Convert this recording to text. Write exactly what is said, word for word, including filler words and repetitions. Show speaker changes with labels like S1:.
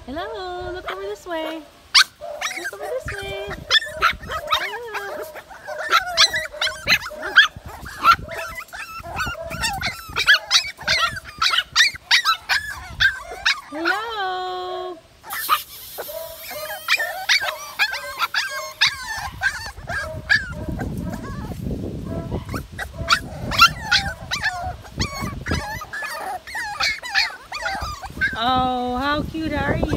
S1: Hello, look over this way. Look over this way. Hello. Hello. Oh, how cute are you?